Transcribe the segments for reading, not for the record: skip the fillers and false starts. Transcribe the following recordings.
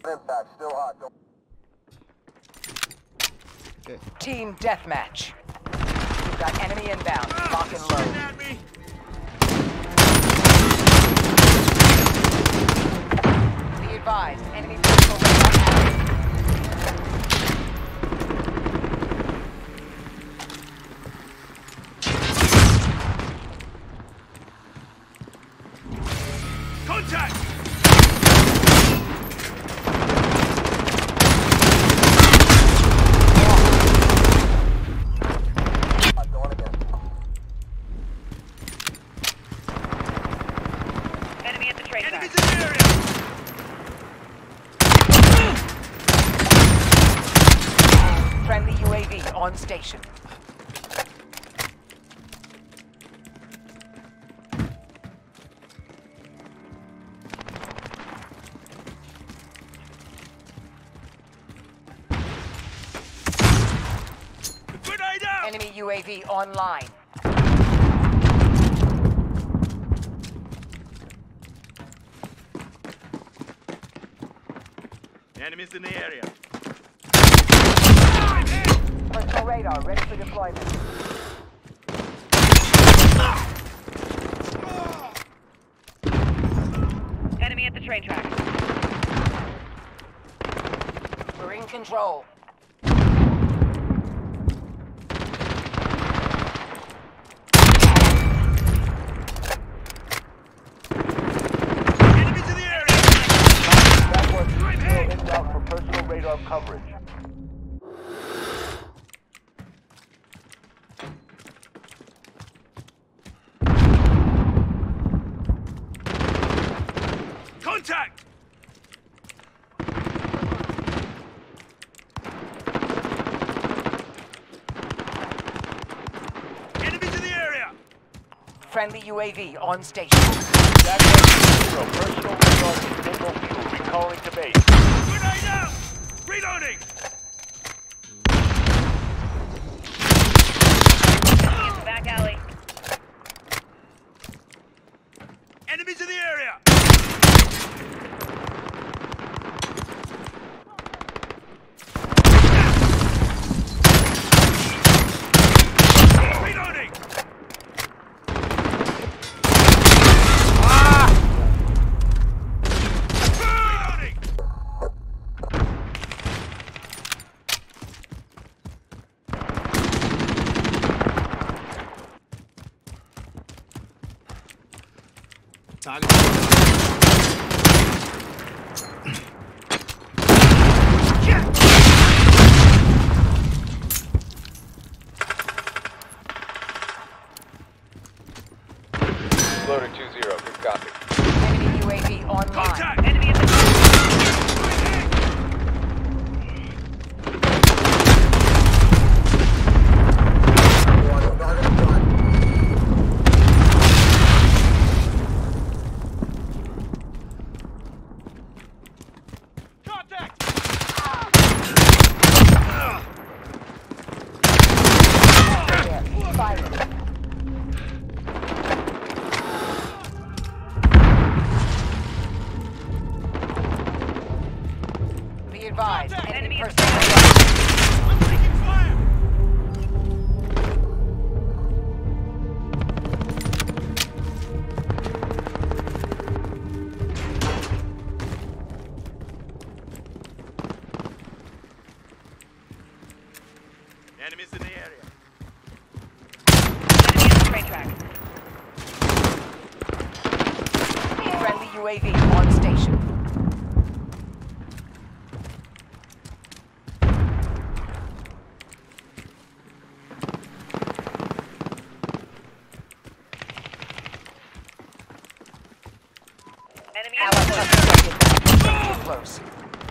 impact. Still hot. Okay. Team deathmatch. We've got enemy inbound. Lock and load. Be advised, enemy vehicle radar active. Contact! Enemy at the train track. Enemies in the area! Friendly UAV on station. Grenade out! Enemy UAV online. Enemies in the area. Personal radar ready for deployment. Enemy at the train track. We're in control. Enemies in the area! That was still in route for personal radar coverage. Contact! Enemies in the area! Friendly UAV on station. That was zero. Personal radar signal fuel. Recalling to base. Grenade out! Reloading! In the back alley. Enemies in the area! Reloading! Reloading! Loader 2-0. Good copy. Enemy UAV online. Contact! Enemy at the Contact! There. Fire. Be advised, Contact! enemy Enemy at the personal train radar. I'm taking fire! Enemies in the area. Enemy at the train track. Friendly UAV on station. Enemy at Allied the suspect too close.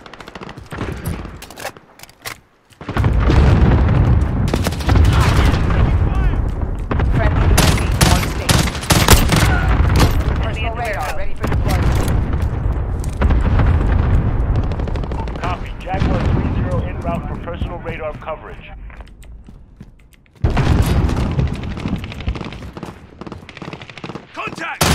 Friendly UAV on station. Personal radar ready for deployment. Copy. Jaguar 3-0 en route for personal radar coverage. Contact!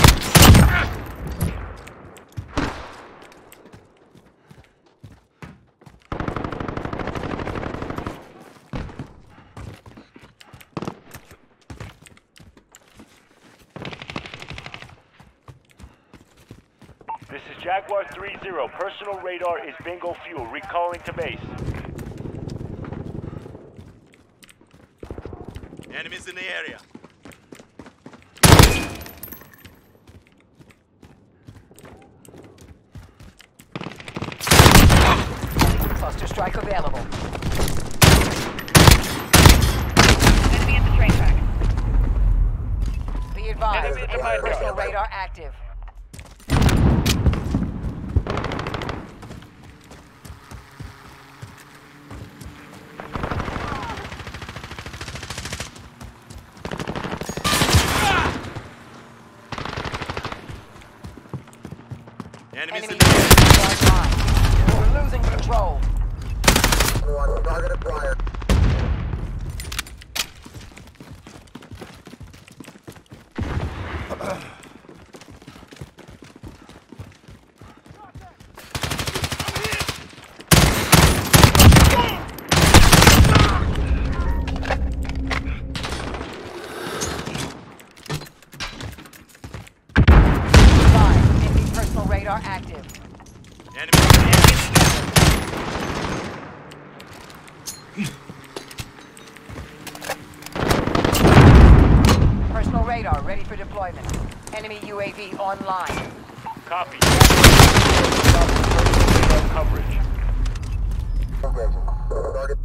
This is Jaguar 3-0. Personal radar is bingo fuel. Recalling to base. Enemies in the area. Cluster strike available. Enemy at the train track. Be advised, Enemy at the enemy mine personal car. radar active. Enemies Enemy in the area. online. We're losing control. Target acquired. Enemy personal radar active. Enemy in the area. Personal radar ready for deployment. Enemy UAV online. Copy. Personal coverage. Target.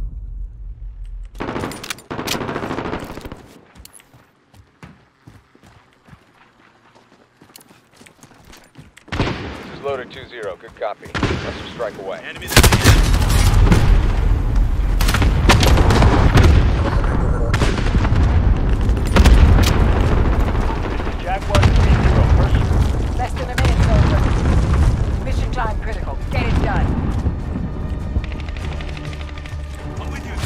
This is loader 2-0. Good copy. Cluster strike away. Enemies in the area. This is Jaguar 3-0. Personal. Less than a minute, soldier. Mission time critical. Get it done. I'm with you.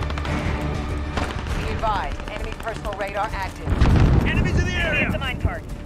Be advised, enemy personal radar active. Enemies in the Enemy at area. the mine cart.